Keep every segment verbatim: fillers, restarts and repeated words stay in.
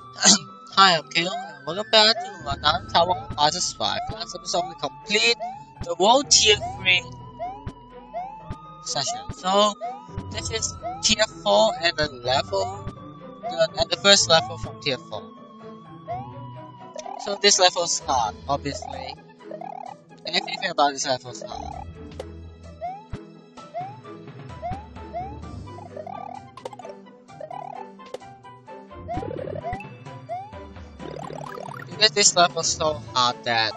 Hi, I'm Kale, and welcome back to another Tower of Artist five. Last episode, we complete the World Tier three session. So, this is Tier four and the level, the, and the first level from Tier four. So, this level is hard, obviously. Everything about this level is hard. Because this level is so hard that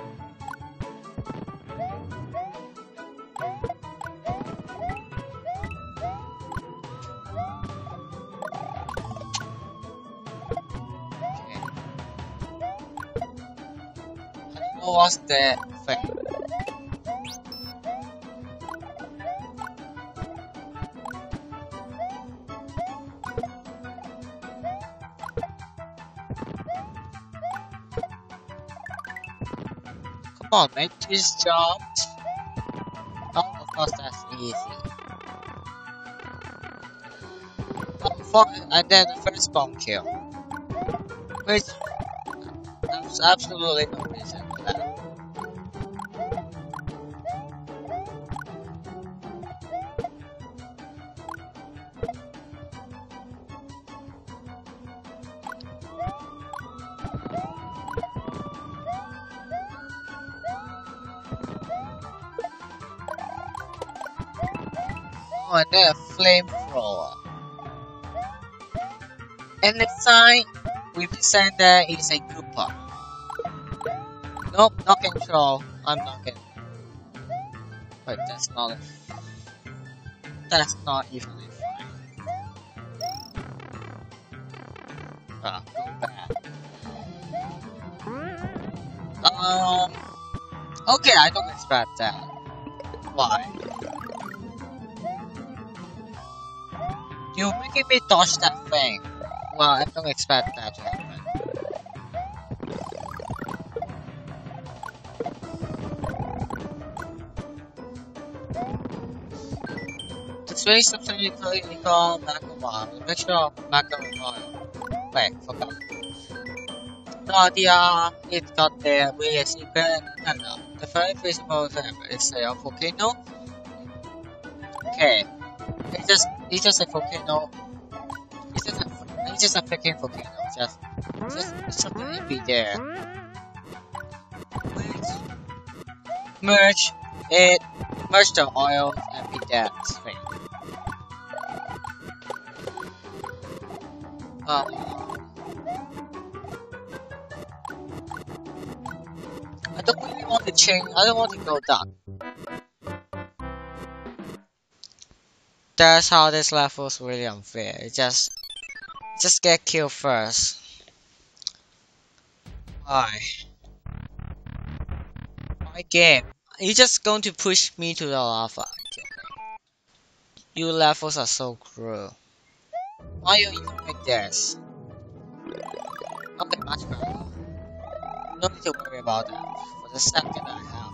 what's the thing? Come on, make this jump. Oh, of course, that's easy. Oh, fuck, and then the first bomb kill. Which, there's absolutely no reason for that. Oh, and then a flamethrower. And the sign we present there is a Koopa. Nope, not control. I'm not getting. Wait, that's not. That's not even fine. Ah, go back. Um. Okay, I don't expect that. Why? You're making me dodge that thing. Well, I don't expect that to happen. The space something you call you call Macaron. Make sure Macaron oil. Wait, forgot. No idea it got there with a secret. No, no. The very visible thing is a volcano. Okay. It's just it's just a volcano. It's just a it's just a freaking volcano. Just just something to be there. Merge it, merge the oil and be that thing. Um, I don't really want to change. I don't want to go down. That's how this level is really unfair. It just, just get killed first. Why? My game. You're just going to push me to the lava. You levels are so cruel. Why you even make this? Okay, much better. No need to worry about that for the second I have.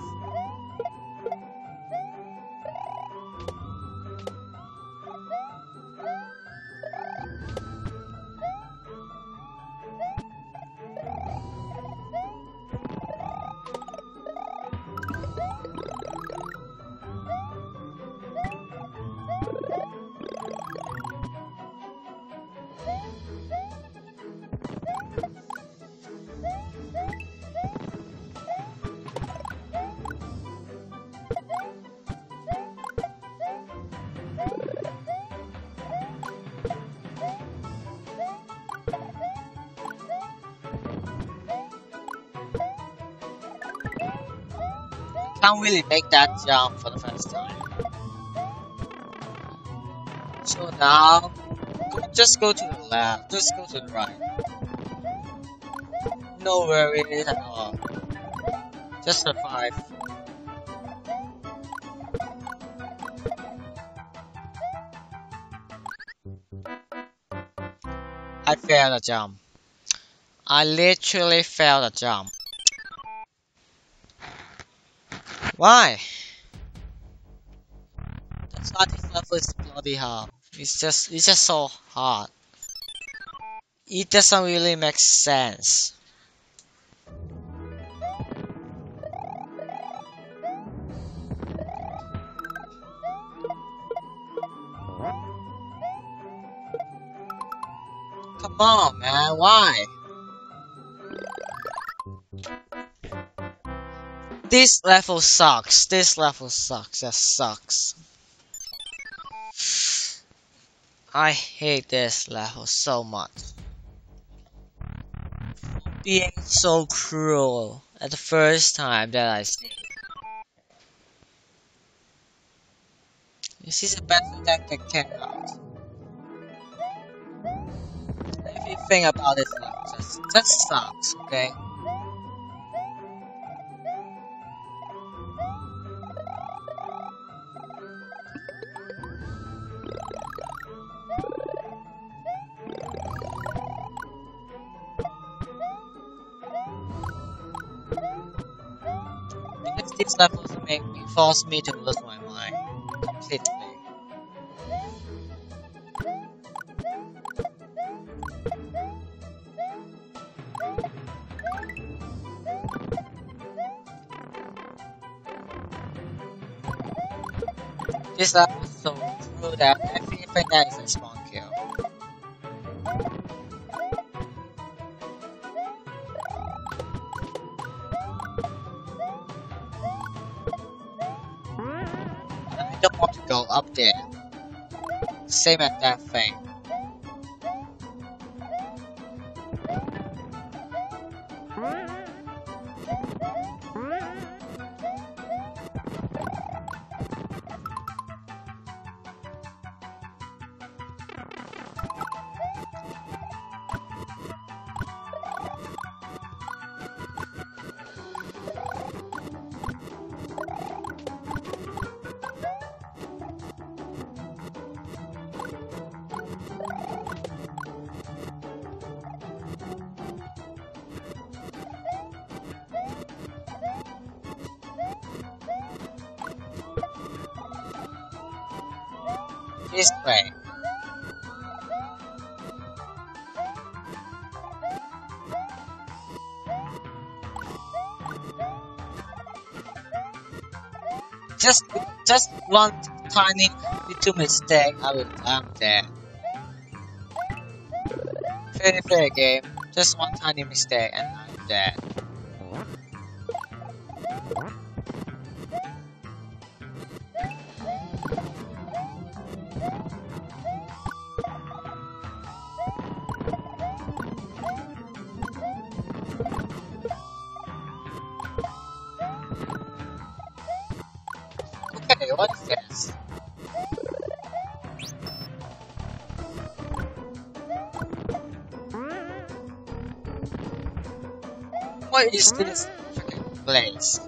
Can't really make that jump for the first time. So now, go, just go to the left, just go to the right. No worries at all. Just survive. I failed a jump. I literally failed a jump. Why? That's why this level is bloody hard. It's just, it's just so hard. It doesn't really make sense. Come on, man, why? This level sucks. This level sucks. That sucks. I hate this level so much. Being so cruel at the first time that I see. This is the best attack that came out. Everything about this level just, just sucks, okay? Because these levels make me force me to lose my mind completely. This level is so true that everything that is a spawn kill. I don't want to go up there. Same as that thing. This way. Just, just one tiny little mistake, I will, I'm dead. Fair, fair game. Just one tiny mistake and I'm dead. Okay, what is this? What is this freaking place?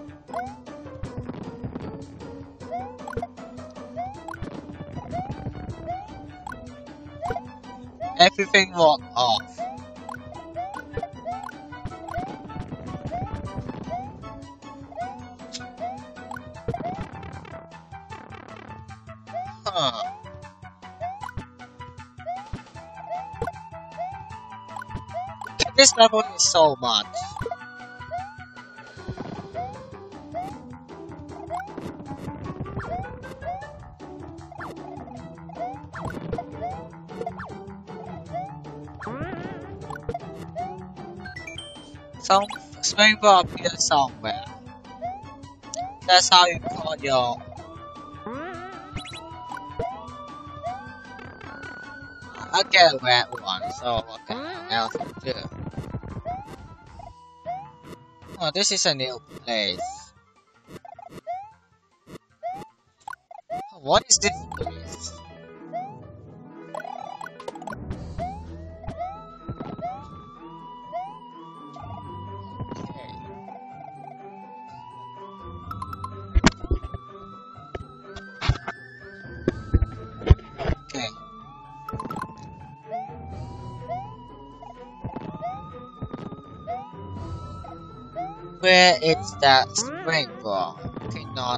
Everything walked off. Huh. This level is so much. Some rainbow appears somewhere. That's how you call your. I get a red one, so what can else do? Oh, this is a new place. What is this place? Okay. Where is that spring ball? Okay, not.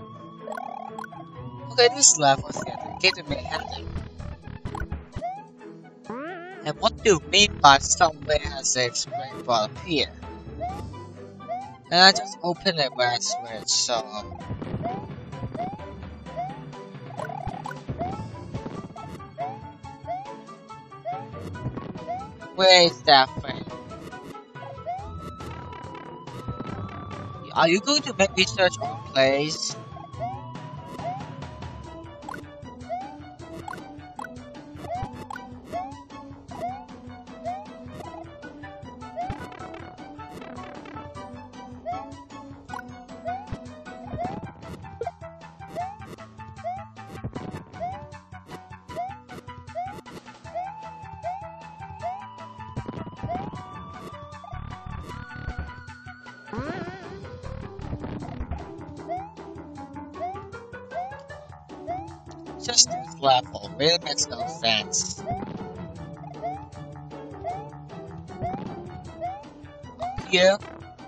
Okay, this level is dedicated to me heading. And what do mean by somewhere has a spring bottom here? And I just opened a red switch, so where is that thing? Are you going to make me search all place? Just this level really makes no sense. Up here.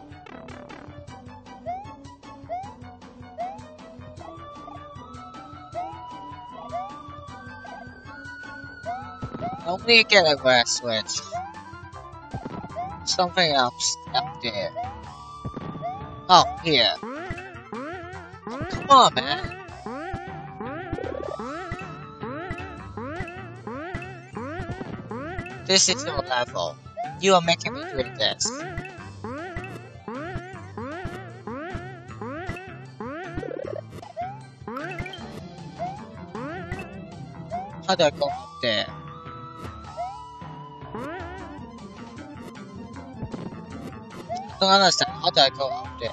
Only get a red switch. Something else up there. Oh, here. Come on, man. This is your level. You are making me do this. How do I go up there? I don't understand. How do I go up there?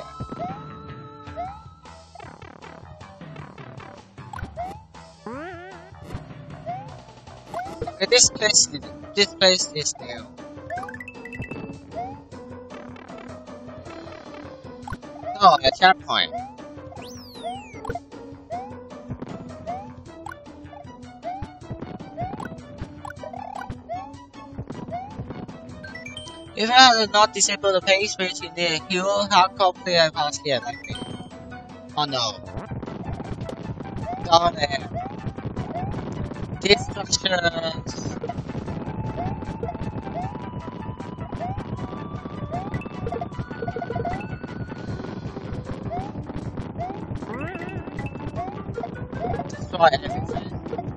Okay, this place, this place is new. Oh, a checkpoint. If I had not disabled the page switch in the hero hardcore player pass here like me. Oh no. Down there. Destructions. Destroy everything.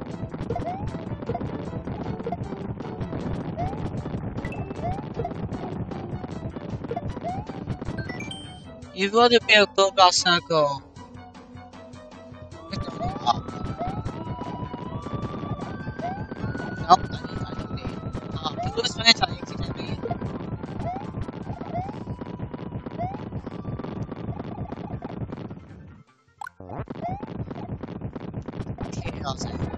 You want to build a global circle. Pick the thing up. Nope, I need, I don't need. Uh, blue switch I accidentally. Chaos everywhere.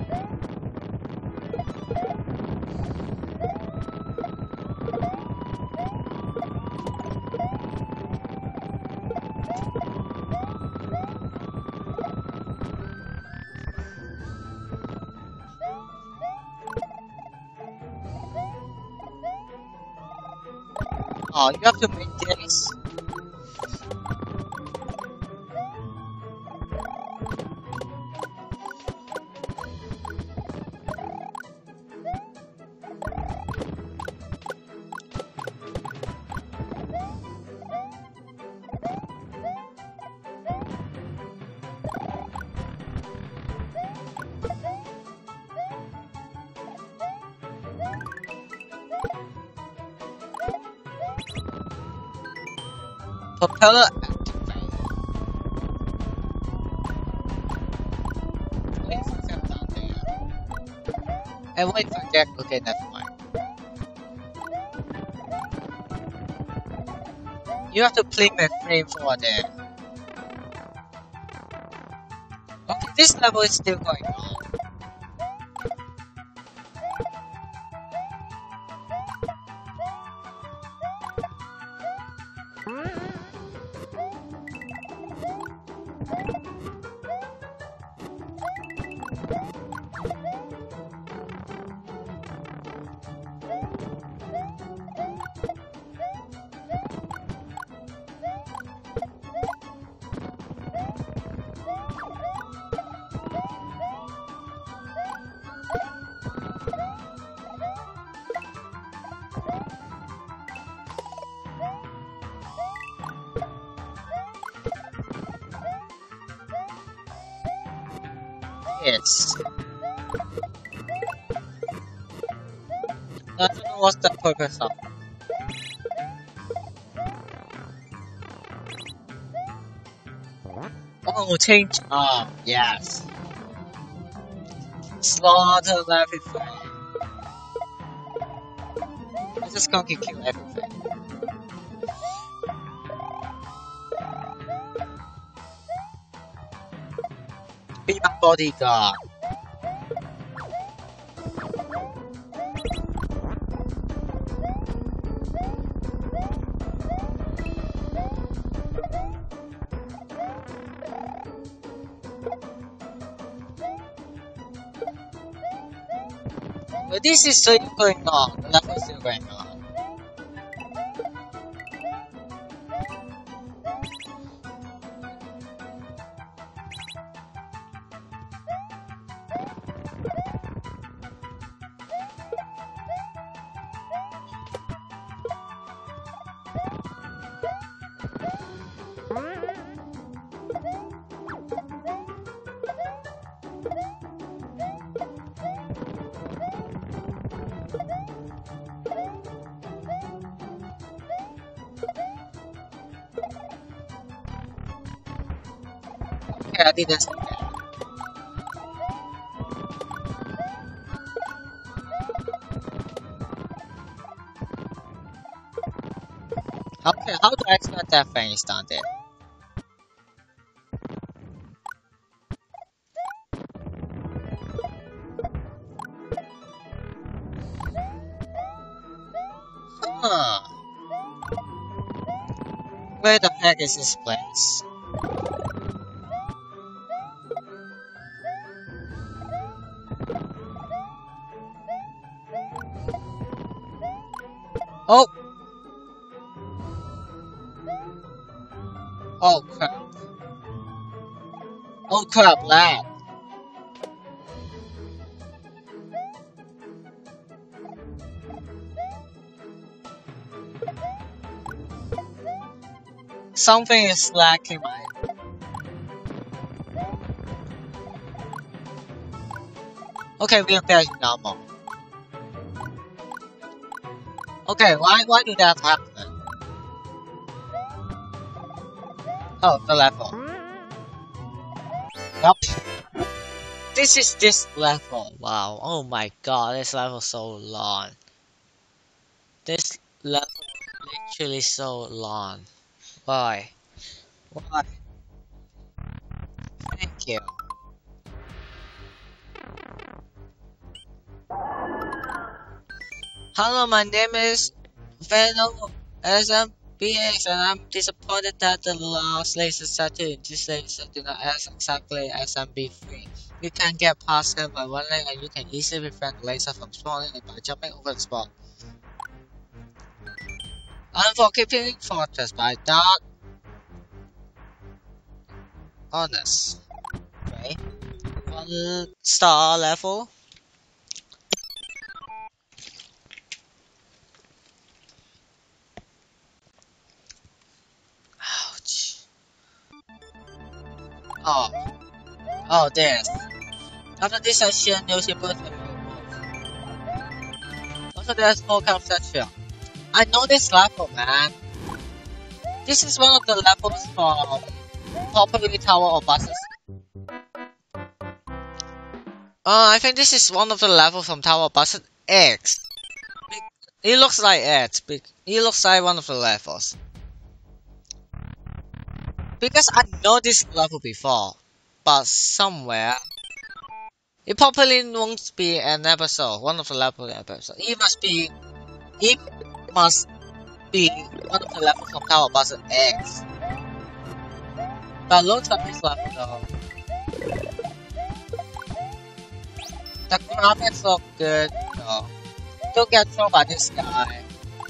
Oh, you have to make this. Propeller activated. Wait for them down there. And wait for Jack. Okay, never mind. You have to play my frame for there. Okay, this level is still going on. this? I don't know what's the purpose of. Oh, change. Oh, yes. Slaughter everything. I just can't kill everything. Be my bodyguard. But this is still going on. The level is still going on. Okay, I did this. Okay, how do I expect that thing is down there? Huh. Where the heck is this place? Oh! Oh crap. Oh crap, lad. Something is lacking my... Okay, we are back to normal. Okay, why why did that happen? Oh, the level. Yup. This is this level. Wow. Oh my god, this level is so long. This level is literally so long. Why? Why? Thank you. Hello, my name is Venom S M B X and I'm disappointed that the last laser set to this laser do not act exactly as S M B three. You can get past them by running and you can easily prevent the laser from spawning by jumping over the spot. And for keeping fortress by that honest. Okay. One star level. Ouch. Oh. Oh, there's. After this section, you'll see both of you. Also, there's more kind of section. I know this level, man. This is one of the levels from Popularity Tower of Buses. Uh, I think this is one of the levels from Tower of Buses X. It looks like it. It looks like one of the levels. Because I know this level before, but somewhere it probably won't be an episode, one of the level episodes. It must be, it must be one of the levels from Tower of Buses X. But looks like this level though. The graphics look good though. Don't get thrown by this guy.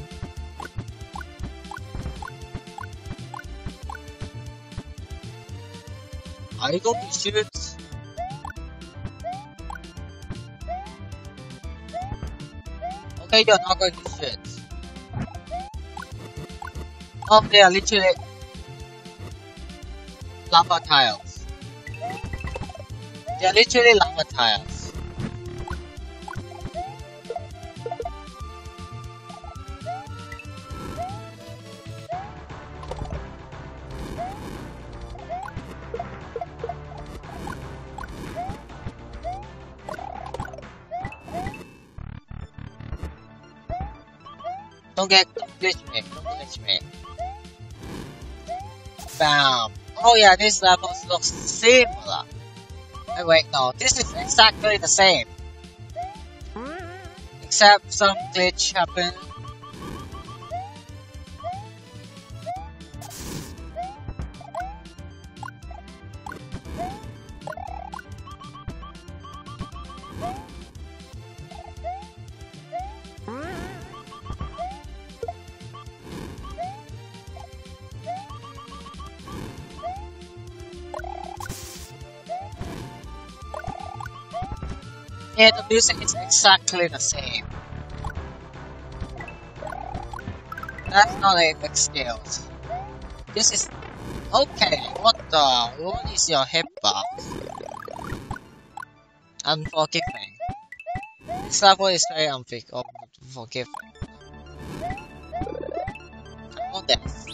Are you going to shoot? Okay, you're not going to shoot. Oh, they are literally lava tiles. They're literally lava tiles. Don't get, don't glitch me, don't glitch me. Bam. Oh yeah, these levels look similar. Hey, wait, no, this is exactly the same. Except some glitch happened. Yeah, the music is exactly the same. That's not a big skill. This is okay. What the? What is your hitbox? Unforgiving. This level is very unforgiving. I know this.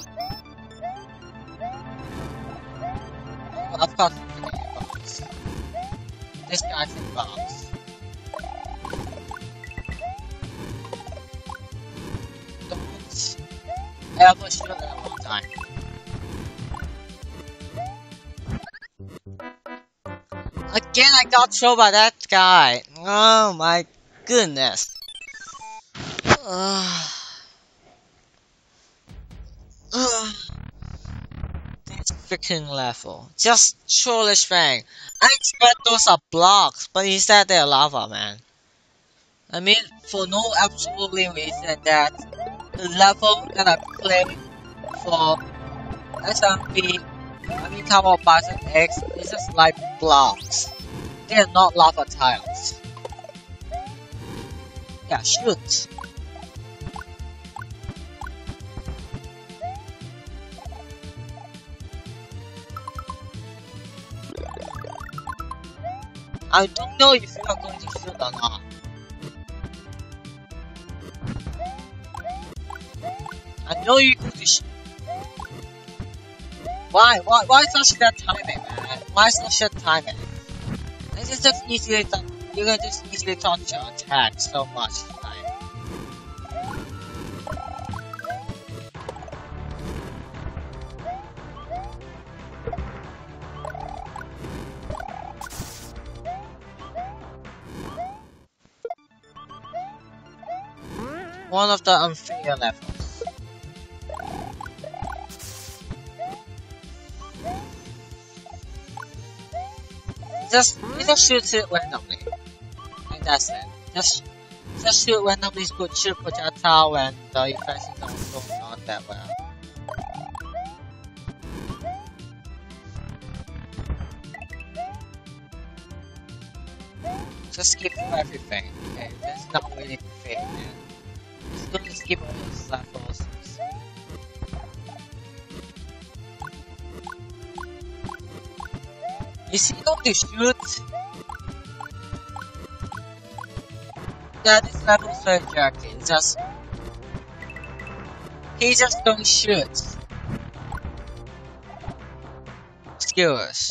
Oh, of course, the hitbox. This guy's hitbox. I ever shoot in a long time. Again, I got trolled by that guy. Oh my goodness. Uh, uh, this freaking level. Just trollish thing. I expect those are blocks, but instead they're lava, man. I mean, for no absolutely reason that the level that I play for S M B, I mean Tower of S M B X, is just like blocks. They are not lava tiles. Yeah, shoot. I don't know if you are going to shoot or not. I know you're going to shoot. Why? Why? Why such that timing, man? Why such that timing? This is just easily done. You can just easily touch your attack so much time. One of the unfair levels. Just, you just shoot it randomly. And that's it. Just, just shoot randomly, put shoot projectile when the effects is also not that well. Just skip through everything. Okay, that's not really fair, man. Just don't skip all those levels. Is he going to shoot? Yeah, this level is very jerky. It's just he just don't shoot. Skewers.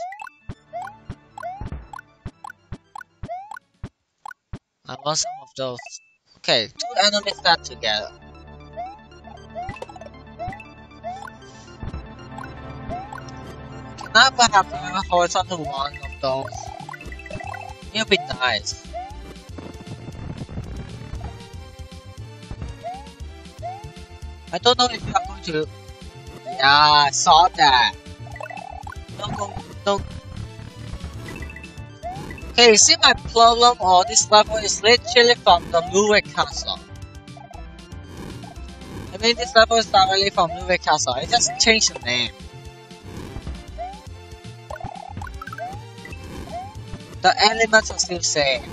I want some of those. Okay, two enemies got together. Can I perhaps have a horizontal one of those? It'll be nice. I don't know if you are going to. Yeah, I saw that. Don't go. Don't. Okay, you see my problem on this level is literally from the Luwick Castle. I mean, this level is directly from Luwick Castle. I just changed the name. The elements are still same.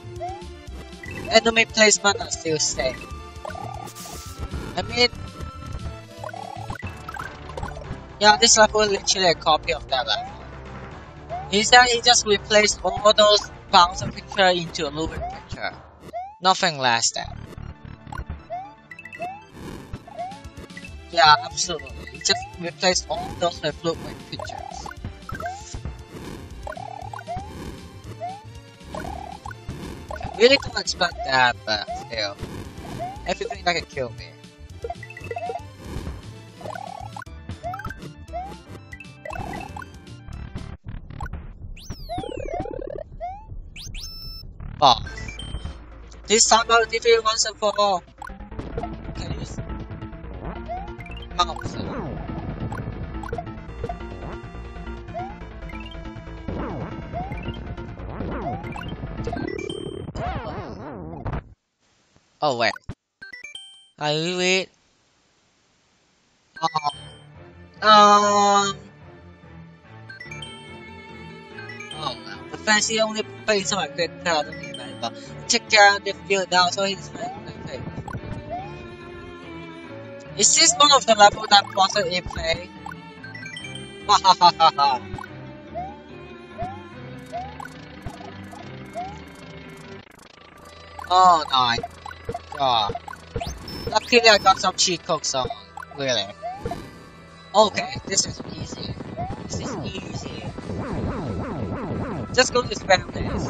Enemy placement are still same. I mean, yeah, this level is literally a copy of that level. He said he just replaced all those bouncer picture into a moving picture. Nothing less than. Yeah, absolutely. He just replaced all those with moving pictures. I really don't expect that, but still. Everything that can kill me. Boss. This time I'll defeat once and for all. Can you use mouse? Oh wait. Are you wait? Um. Um. Oh well. The fancy only plays on my good card of the but check out the field now, so he's very okay. Is this one of the level that Blossom A play? Ha ha ha ha ha. Oh my god. Luckily I got some cheat codes on. Really. Okay, this is easy. This is easy. Just go to spam this.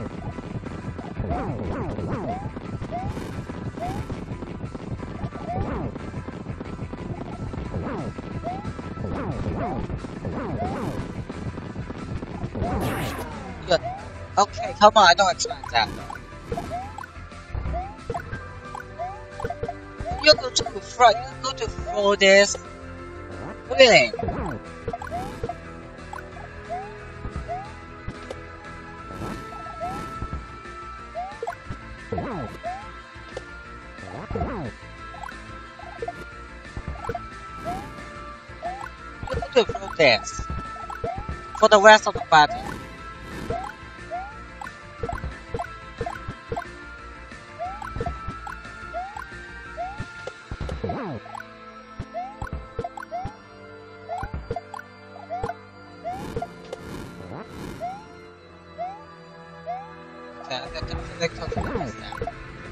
Good. Okay, come on, I don't expect that. You go to the front, you go to throw this. Really? You go to throw this. For the rest of the battle. Okay, I can select how to use that.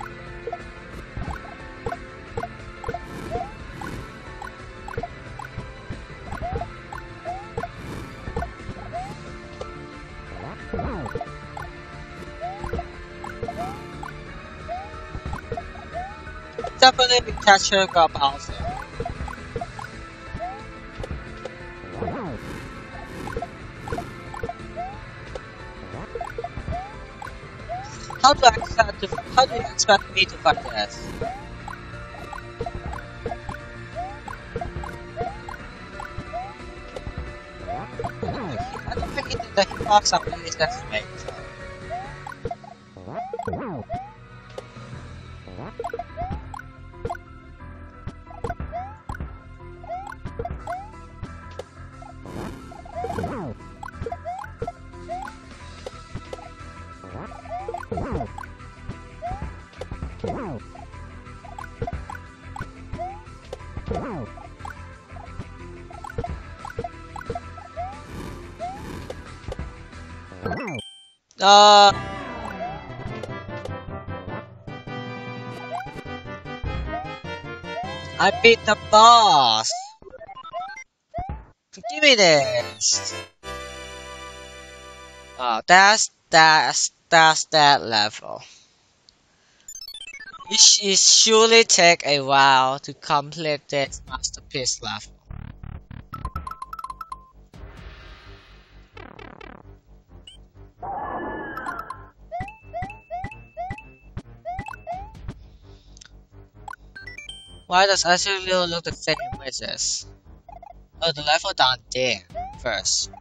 Definitely catcher got Bowser. How do I expect to, how do you expect me to fight this? I don't think it, the hitbox on me is that mate. Uh, I beat the boss. Give me this. Oh, that's that's that's that level. It, sh it surely take a while to complete this masterpiece level. Why does Azulio look the same with this? Oh, the level down there first.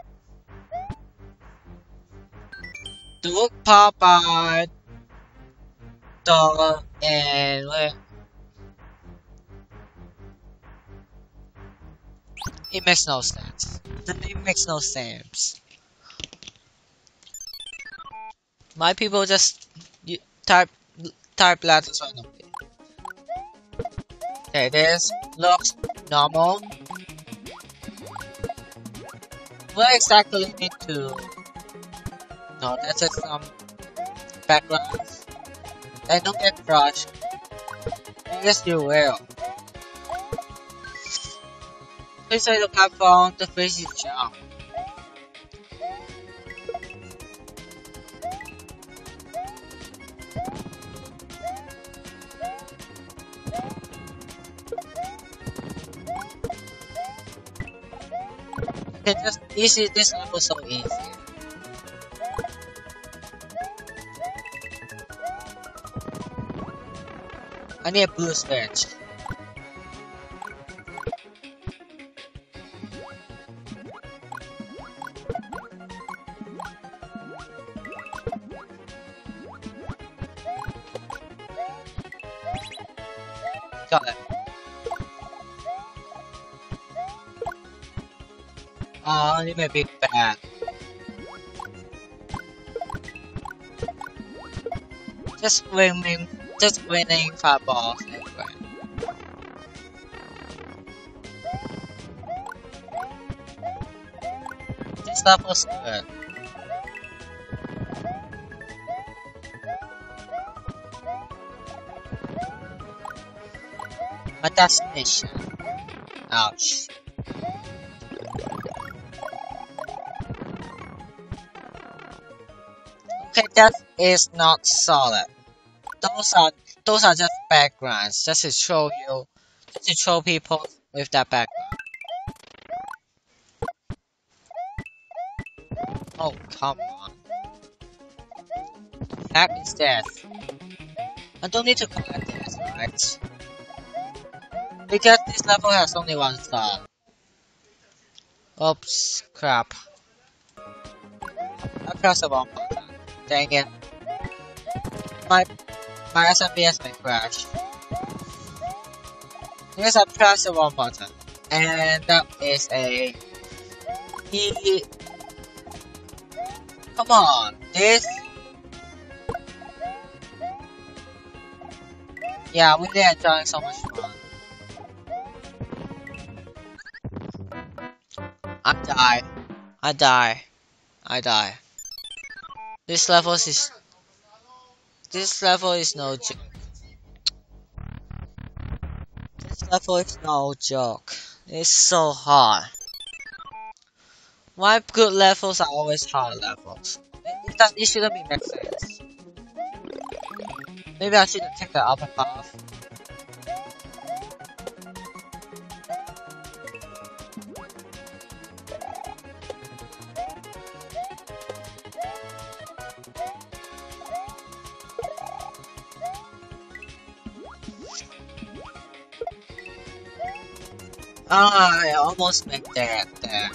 The look pop out the and where it makes no sense. The name makes no sense. My people just you, type type letters randomly. Okay, this looks normal. What exactly need to No, that's just some backgrounds. They don't get crushed. Yes, you will. Please try the platform to face each jump. Okay, just easy. This level so easy. I need a blue switch. Got it. Oh, I need a big bag. Just winning, just winning fireballs everywhere. This level's good. My destination. Ouch. Okay, that is not solid. Those are those are just backgrounds, just to show you, just to show people with that background. Oh come on. That is death. I don't need to collect this, right? Because this level has only one star. Oops, crap. I pressed the wrong button. Dang it. My my S M B X may crash. Yes, I pressed the wrong button. And that is a E. Come on, this. Yeah, we really enjoying so much fun. I die. I die. I die. This level is this level is no joke. This level is no joke. It's so hard. Why good levels are always hard levels? It, it, does, it shouldn't be make sense. Maybe I shouldn't take the upper path. Ah, I almost made that there.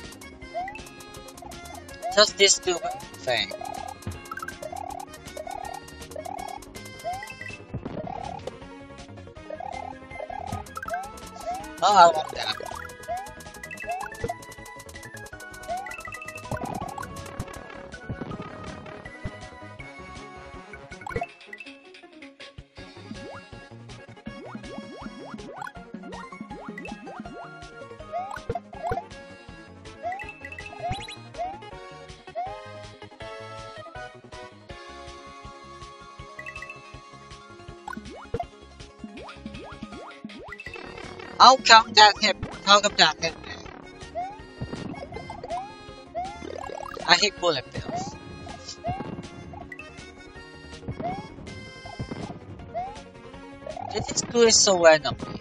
Just this stupid thing. Oh, I want that. How come that hit? How come that hit me? I hit bullet bills. This is doing so randomly.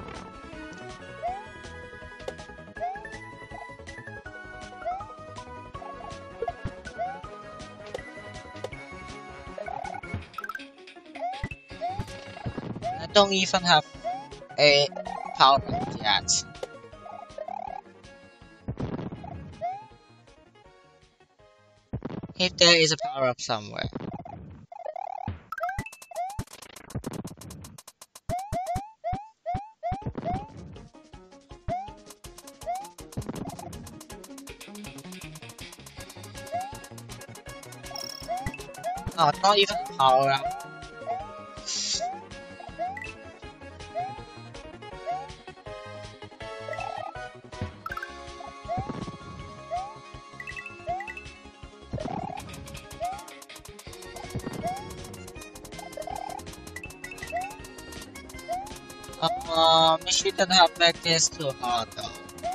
I don't even have a power up yet. If there is a power up somewhere. Oh, not even a power up. Um, you shouldn't have make this too hard though.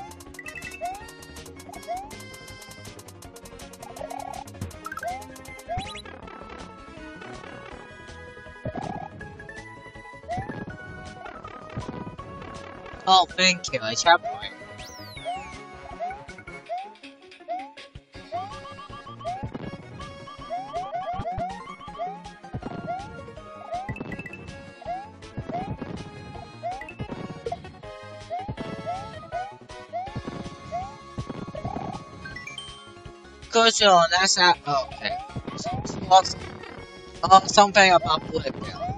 Oh, thank you, a checkpoint. Go to your next app. Oh, okay. So, what's oh, something about bullet bill.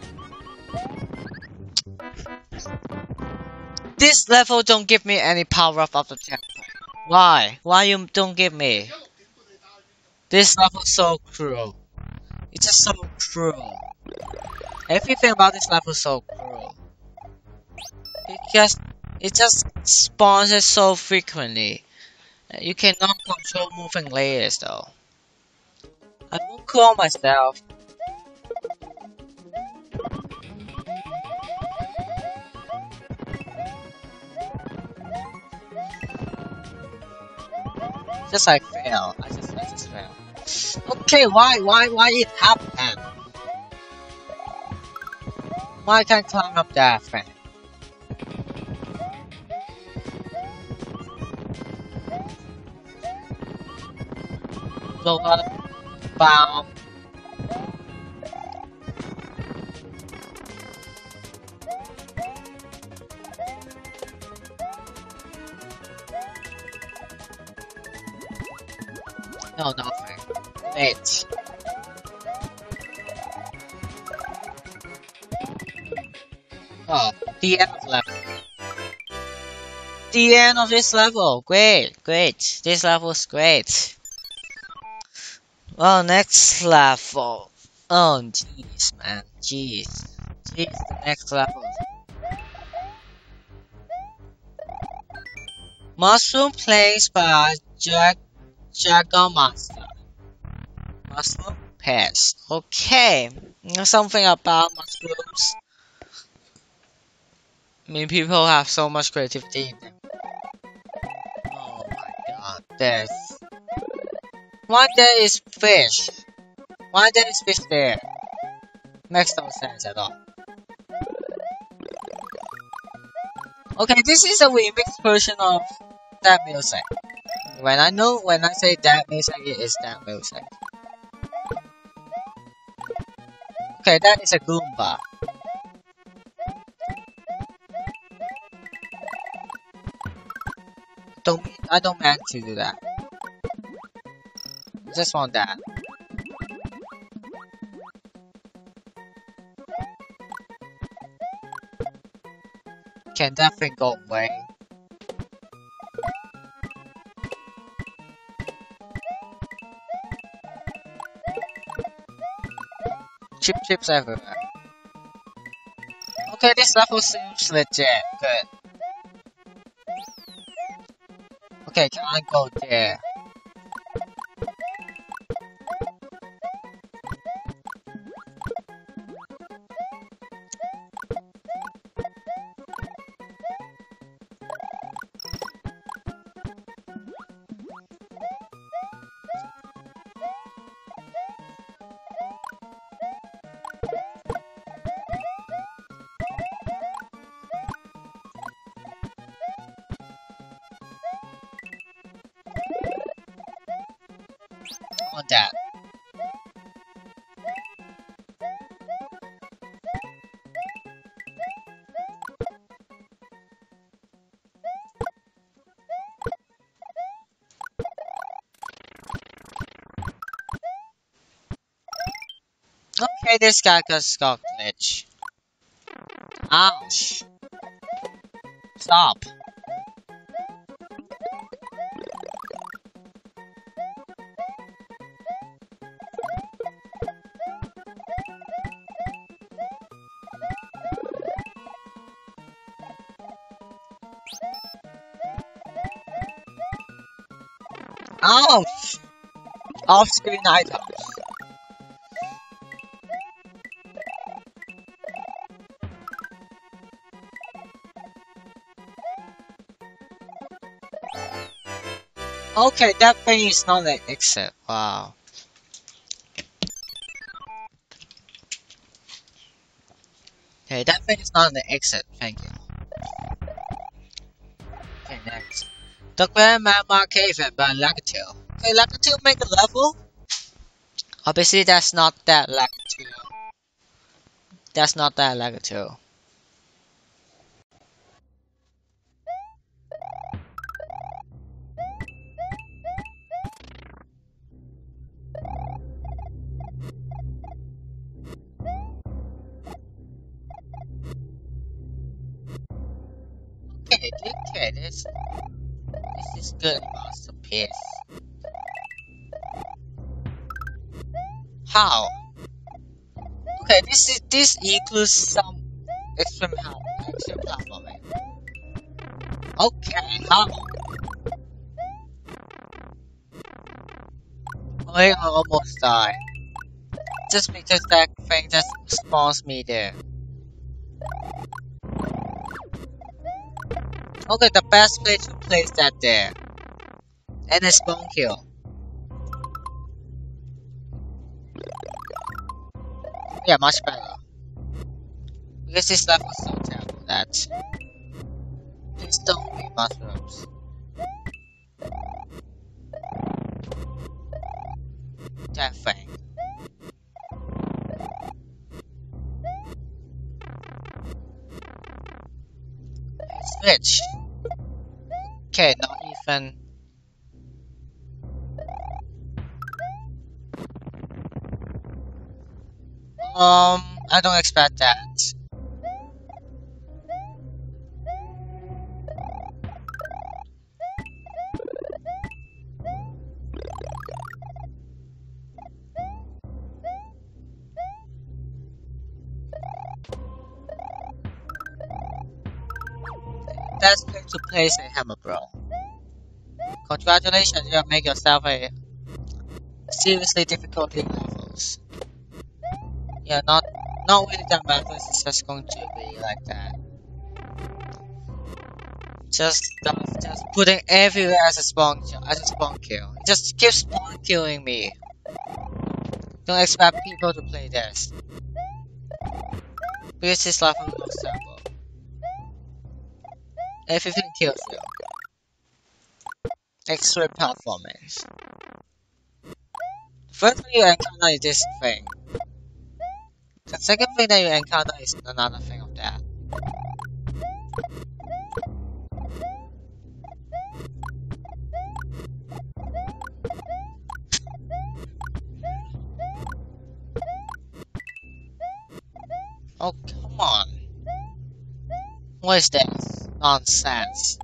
This level don't give me any power up of the checkpoint. Why? Why you don't give me? This level is so cruel. It's just so cruel. Everything about this level is so cruel. It just it just spawns it so frequently. You cannot control moving layers though. I won't call myself. Just I fail. I just I just fail. Okay, why why why it happened? Why I can't climb up that thing? Blow up, bow. No, nothing. Wait. Oh, the end of the level. The end of this level. Great, great. This level is great. Well, next level. Oh, jeez, man. Jeez. Jeez, the next level. Mushroom plays by Jack Jagamaster. Mushroom pest. Okay. Something about mushrooms. I mean, people have so much creativity in them. Oh my god, there's... Why there is fish? Why there is fish there? Makes no sense at all. Okay, this is a remixed version of that music. When I know, when I say that music, it is that music. Okay, that is a Goomba. Don't I don't mean to do that. I just want that. Can that thing go away? Chip chips everywhere. Okay, this level seems legit. Good. Okay, can I go there? On that. Okay, this guy just got glitch. Ouch. Stop. Ouch! Off-screen items. Okay, that thing is not an exit. Wow. Okay, that thing is not an exit. Thank you. Okay, next. The Grandmama Cave and by Lakitu. Okay, Lakitu make a level? Obviously, that's not that Lakitu. That's not that Lakitu. Okay, okay, this, this is good masterpiece. How? Okay, this is this includes some extreme help, extreme platforming. Okay, how? I almost died. Just because that thing just spawns me there. Okay, the best place to place that there. And a spawn kill. Yeah, much better. Because this level is so terrible that please don't be mushrooms. That thing. Switch. Okay, not even. Um, I don't expect that. That's going to place a hammer, bro. Congratulations, you have made yourself a seriously difficult levels. Yeah, not not really that bad, but it's just going to be like that. Just just putting everywhere as a spawn as a spawn kill. It just keeps spawn killing me. Don't expect people to play this. Because this level looks terrible. Everything kills you. Extra performance. The first thing you encounter is this thing. The second thing that you encounter is another thing of that. Oh, come on. What is this? Nonsense.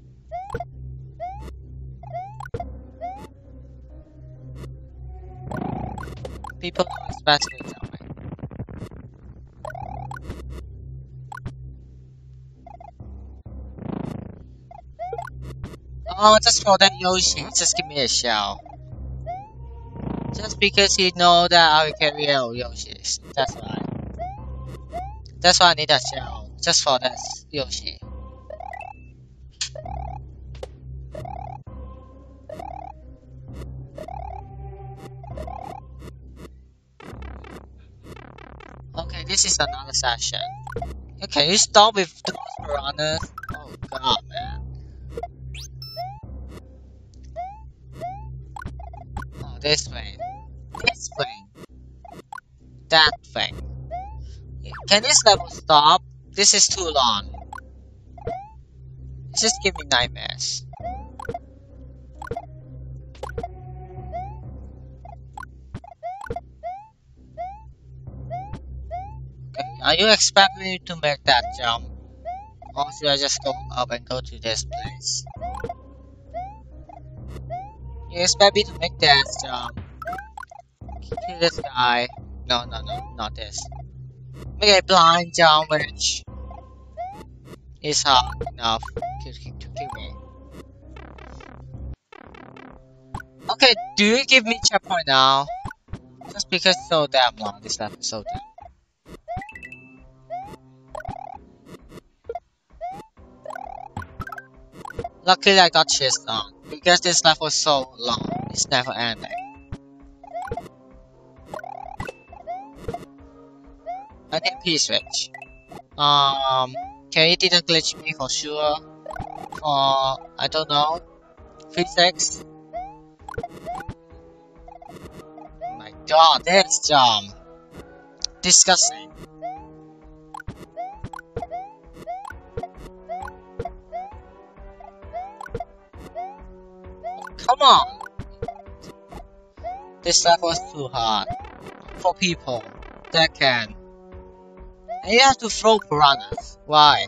People don't expect me that way. Oh, just for that Yoshi, just give me a shell. Just because he know that I will carry out Yoshis. That's why. That's why I need a shell. Just for that Yoshi. Okay, this is another session. Okay, you stop with those piranhas? Oh god, man. Oh, this thing. This thing. That thing. Can this level stop? This is too long. Just give me nightmares. Okay, are you expecting me to make that jump? Or should I just go up and go to this place? You expect me to make that jump? Kill this guy. No, no, no, not this. Make a blind jump which is hard enough to, to kill me. Okay, do you give me checkpoint now? Just because it's so damn long, this level is so damn. Luckily I got chased on. because this level is so long. It's never ending. I need P-switch. Um, can you didn't glitch me for sure? For, I don't know, physics? Oh my god, this jump! Disgusting. Come on! This level is too hard. For people that can. And you have to throw piranhas. Why?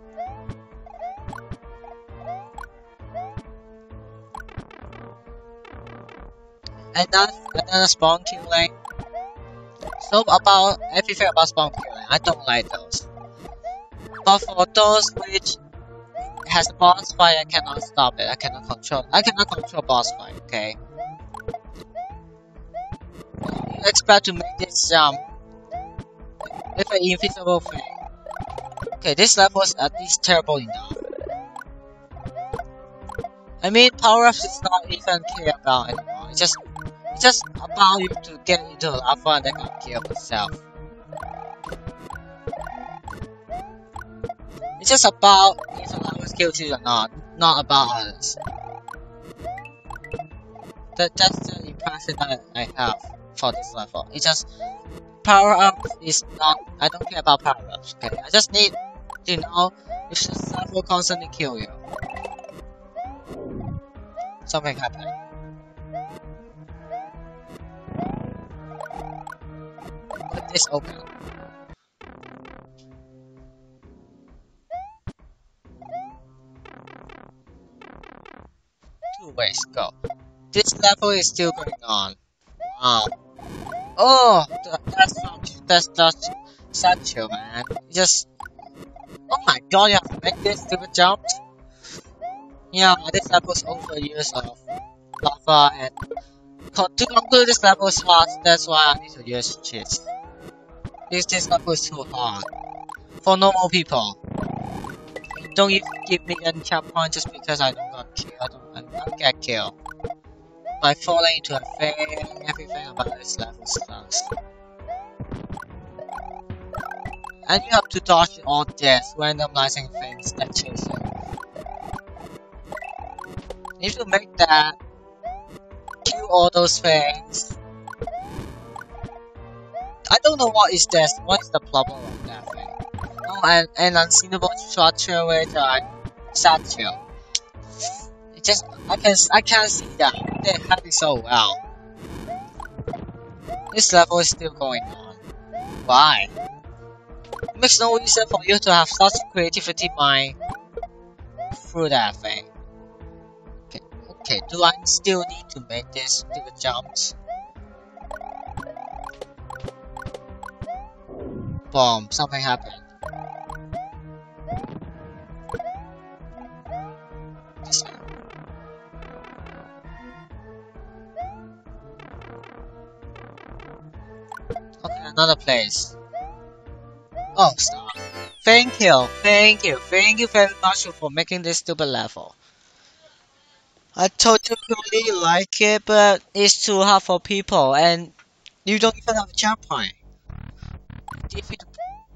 Another, another spawn killing. So about everything about spawn killing, I don't like those. But for those which has a boss fight, I cannot stop it. I cannot control. I cannot control boss fight. Okay. You expect to make this jump with an invisible thing. Okay, this level is at least terrible enough. I mean, power-ups is not even care about anymore. It's just, it's just about you to get into the lava and then can kill yourself. It's just about if the lava kills you or not, not about others. That, that's the impression that I have for this level. It's just power-up is not. I don't care about power-ups. Okay, I just need to know if this level constantly kill you. Something happened. Let this open. Two ways, go. This level is still going on. Wow. Oh, th that's not, that's just such a man. You just. Oh my god, you have to make this stupid jump. Yeah, this level is over years of lava, and to conclude this level is hard, that's why I need to use cheats. This, this level is too hard. For normal people. Don't even give me any checkpoint just because I don't got killed. I don't, I don't get killed. By falling into a thing, everything about this level sucks. And you have to dodge all this randomizing things that chase you. If you make that, kill all those things. I don't know what is this. What is the problem of that thing? Oh, and an unseenable structure with a statue. It just I can I can't see that. They have it so well. This level is still going on. Why? It makes no reason for you to have such creativity mind through that thing. Okay, okay, do I still need to make this stupid jumps? Boom, something happened. This one. Okay, another place. Oh, stop. Thank you, thank you, thank you very much for making this stupid level. I totally like it, but it's too hard for people, and you don't even have a checkpoint. Defeat.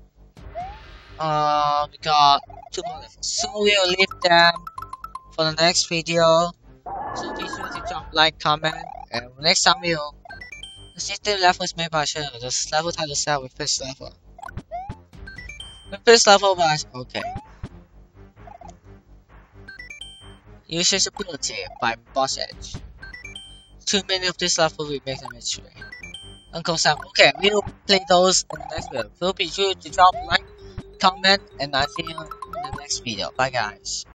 Uh, we got two more levels, so we'll leave them for the next video. So be sure to drop like, comment, and next time we'll see the levels made by channel. This level title set with this level. With this level, but okay. Usability by boss edge. Too many of this level will make a mystery. Uncle Sam. Okay, we'll play those in the next video. So be sure to drop like, comment, and I'll see you in the next video. Bye guys.